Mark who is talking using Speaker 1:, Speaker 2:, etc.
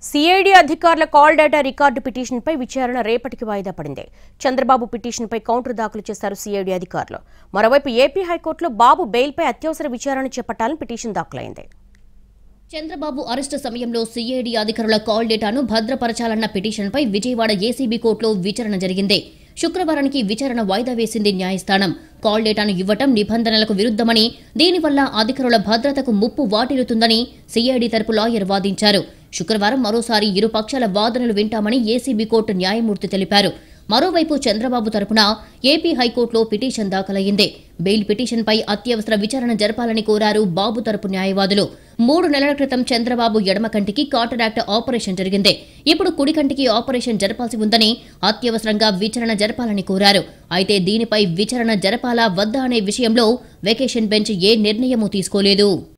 Speaker 1: CID అధికారుల call data record పిటిషన్పై విచారణ రేపటికి వాయిదా పడింది. చంద్రబాబు పిటిషన్పై కౌంటర్ దాఖలు చేశారు సిఐడి అధికారులు. మరోవైపు ఏపీ హైకోర్టులో బాబు బెయిల్పై అత్యవసర విచారణ చేపట్టాలని పిటిషన్ దాఖలైంది.
Speaker 2: చంద్రబాబు అరెస్టు సమయంలో సిఐడి అధికారుల కాల్ డేటాను భద్రపరచాలన్న పిటిషన్పై విజయవాడ ఏసీబీ కోర్టులో విచారణ జరిగింది. శుక్రవారానికి విచారణ వాయిదా వేసింది న్యాయస్థానం. కాల్ డేటాను ఇవ్వటం నిబంధనలకు విరుద్ధమని, దీనివల్ల అధికారుల భద్రతకు ముప్పు వాటిల్లుతుందని సిఐడి తరపు లాయర్ వాదించారు. శుక్రవారం మరోసారి ఇరు పక్షాల వాదనలు వింటామని ఏసీబీ కోర్టు న్యాయమూర్తి తెలిపారు. మరోవైపు చంద్రబాబు తరపున ఏపీ హైకోర్టులో పిటిషన్ దాఖలయ్యింది. బెయిల్ పిటిషన్పై అత్యవసర విచారణ జరపాలని కోరారు బాబు తరపు న్యాయవాదులు. 3 నెలల క్రితం చంద్రబాబు ఎడమ కంటికి కాటరాక్ట్ ఆపరేషన్ జరిగింది. ఇప్పుడు కుడి కంటికి ఆపరేషన్ జరపాల్సి ఉందని, అత్యవసరంగా విచారణ జరపాలని కోరారు. అయితే దీనిపై విచారణ జరపాలా వద్దా అనే విషయంలో వెకేషన్ బెంచ్ ఏ నిర్ణయమూ తీసుకోలేదు.